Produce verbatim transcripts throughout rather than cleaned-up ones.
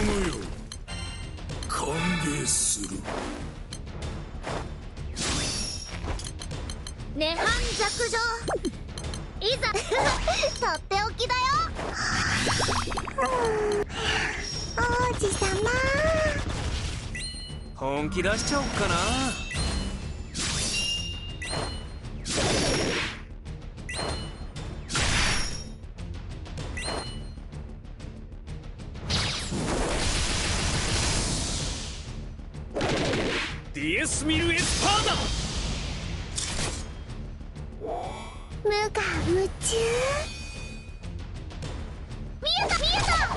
むよ。歓迎する。 涅槃弱情、いざとっておきだよ。王子様、 本気出しちゃおっかな。ディエスミルエスパーダ。 無我夢中。見えた見えた。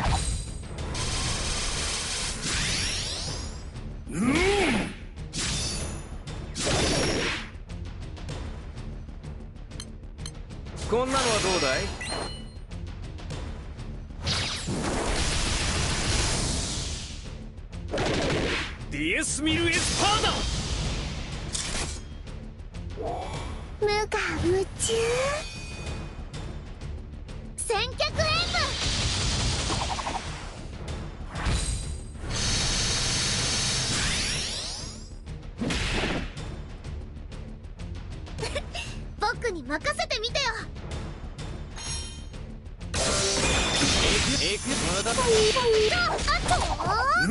うん。 こんなのはどうだい？ディエスミルエスパーダ。 無我夢中。千脚演武僕に任せてみてよ。 エクまだあと、 うん。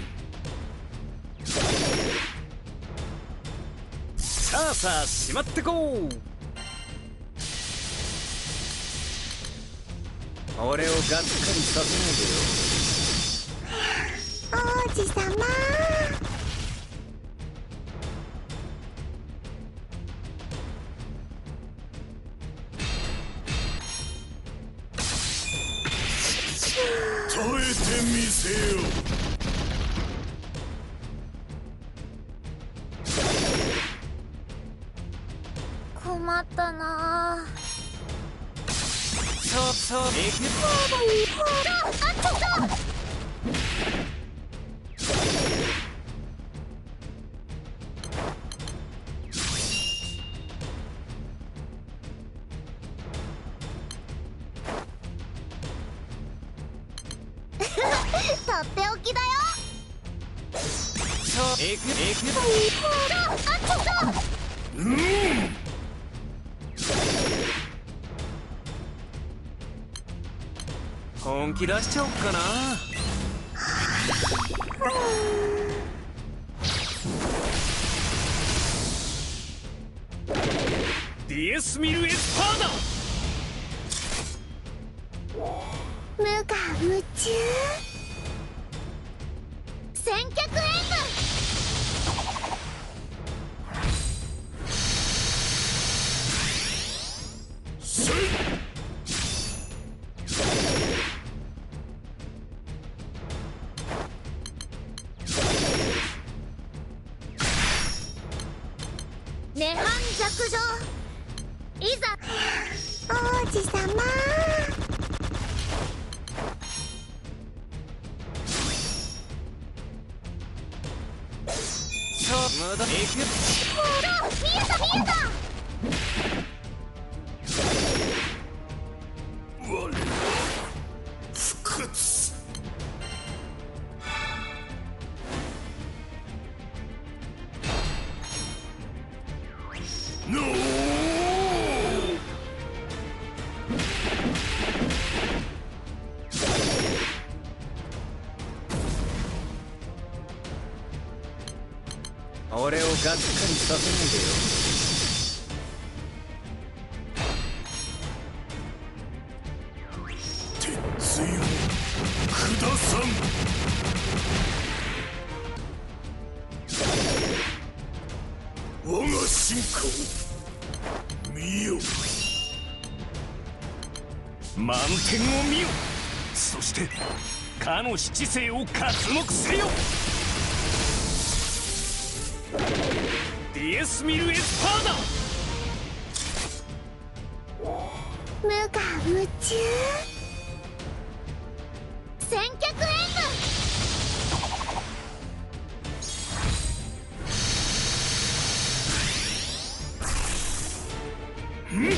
さあさあしまってこう。俺をがっかりさせない王子様。 耐えてみせよ。 困ったなあ。 そうそうエクあっとっと。とっておきだよ。 そうエクエクあっとっと。 うん。 本気出しちゃおっかな。ディエスミルエスパーダ。 無我夢中。千脚演せい。 涅槃弱情、いざ王子様。 そう無駄エクほら見えた見えた。 我は不屈。ノー。 俺をがっかりさせないでよ。 鉄よ下さん。我が進化を見よ。 満天を見よ。そしてかの七星を刮目せよ。ディエスミルエスパーダ。 無我夢中。千脚演うん。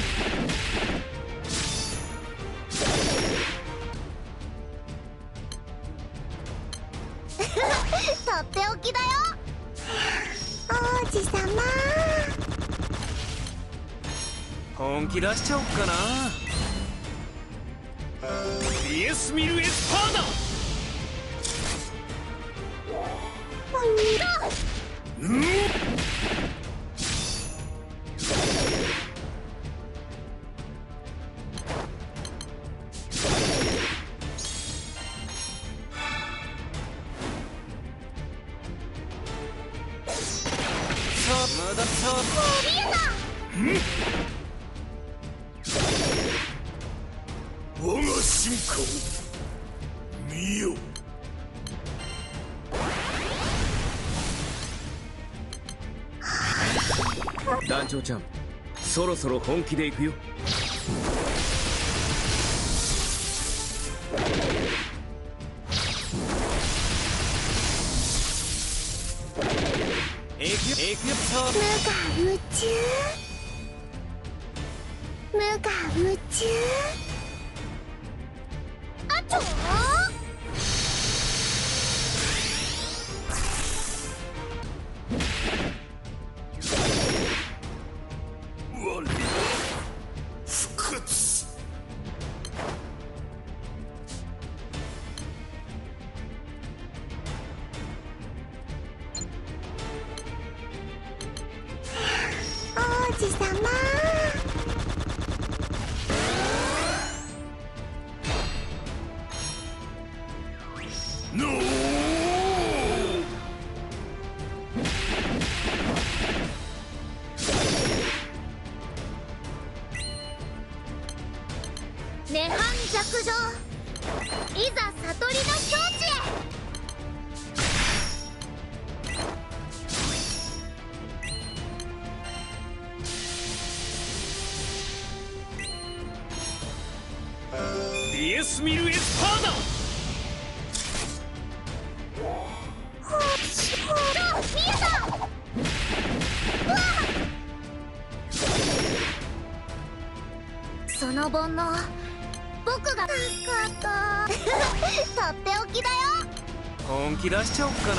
っておきだよ。王子様、 本気出しちゃおっかな。イエスミルエスパーダ。 うん。 無駄そう。 見えた。 我が進化を見よ。 団長ちゃん、そろそろ本気で行くよ。エクエクソ無我夢中、無我夢中。あちょー。 我は不屈。 王子様、 ノー。 涅槃弱情、いざ悟りの境地へ。 ディエスミルエスパーダ。 見えた。うわその煩悩、僕が助かった。とっておきだよ。 本気出しちゃおっかな。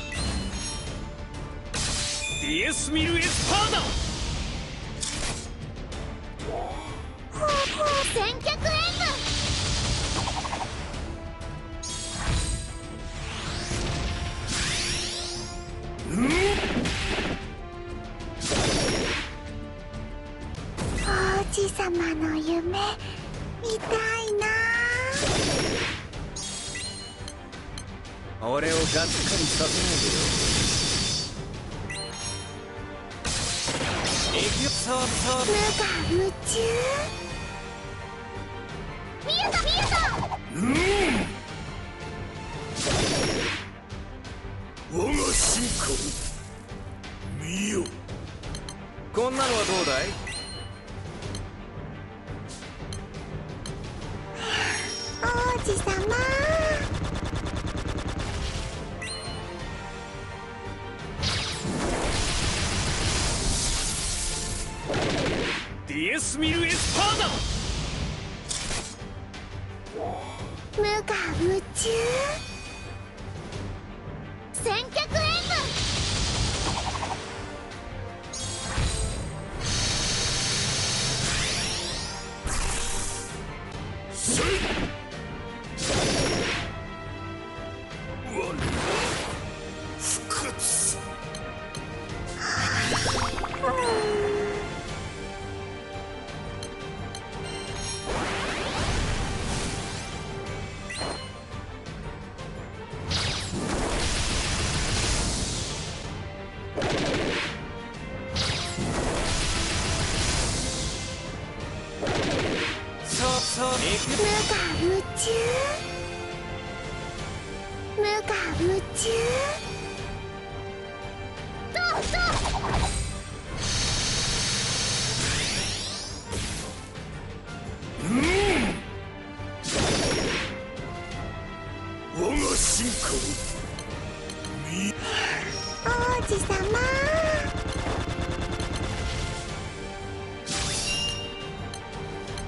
ディエスミルエスパーダ。 千脚演うん。 舞。王子様の夢見たいな。 俺をがっかりさせないでよ。エクヨそうそう。 無我夢中。見えた見えた。 うん我が進化を見よ。 こんなのはどうだい。 王子様、 ディエスミルエスパーダ。 無我夢中。千脚演せい。我は不屈。 そうそう。エク無我夢中、無我夢中。ととうん我が進化を見。 王子様、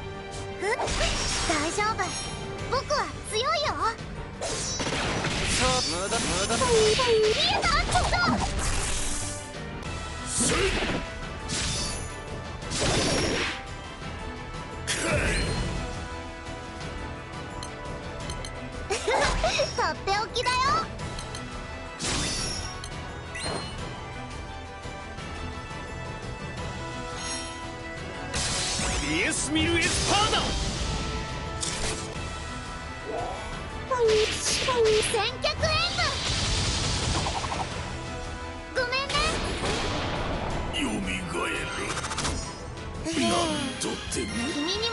大丈夫、僕は強いよ。 そう無駄無駄。 見えたちょっとせいとっておきだよ。 イエスミルエスパーダ。 千脚演武。ごめんね。 よみがえる。なんとでも君に